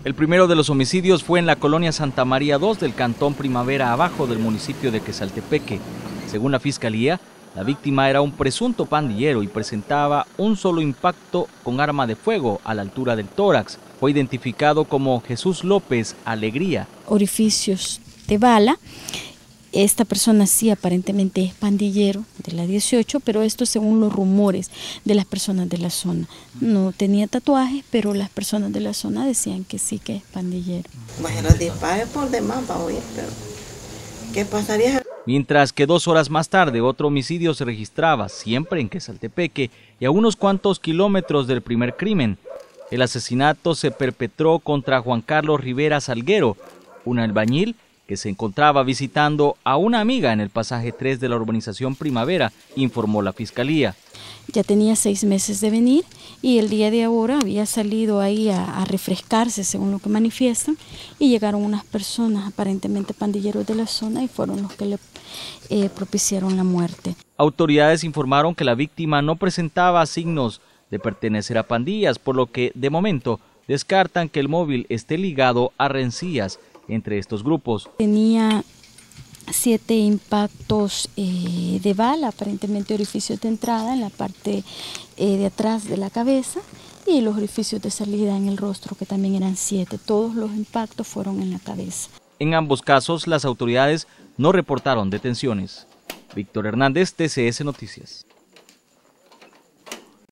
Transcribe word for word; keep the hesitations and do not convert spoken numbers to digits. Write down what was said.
El primero de los homicidios fue en la colonia Santa María dos del cantón Primavera Abajo del municipio de Quesaltepeque. Según la fiscalía, la víctima era un presunto pandillero y presentaba un solo impacto con arma de fuego a la altura del tórax. Fue identificado como Jesús López Alegría. Orificios de bala. Esta persona sí aparentemente es pandillero de la dieciocho, pero esto según los rumores de las personas de la zona. No tenía tatuajes, pero las personas de la zona decían que sí que es pandillero. Bueno, dispare por demás para oír, pero ¿qué pasaría? Mientras que dos horas más tarde otro homicidio se registraba, siempre en Quesaltepeque y a unos cuantos kilómetros del primer crimen. El asesinato se perpetró contra Juan Carlos Rivera Salguero, un albañil que se encontraba visitando a una amiga en el pasaje tres de la urbanización Primavera, informó la fiscalía. Ya tenía seis meses de venir y el día de ahora había salido ahí a, a refrescarse, según lo que manifiestan, y llegaron unas personas aparentemente pandilleros de la zona y fueron los que le eh, propiciaron la muerte. Autoridades informaron que la víctima no presentaba signos de pertenecer a pandillas, por lo que de momento descartan que el móvil esté ligado a rencillas entre estos grupos. Tenía siete impactos eh, de bala, aparentemente orificios de entrada en la parte eh, de atrás de la cabeza y los orificios de salida en el rostro, que también eran siete. Todos los impactos fueron en la cabeza. En ambos casos, las autoridades no reportaron detenciones. Víctor Hernández, T C S Noticias.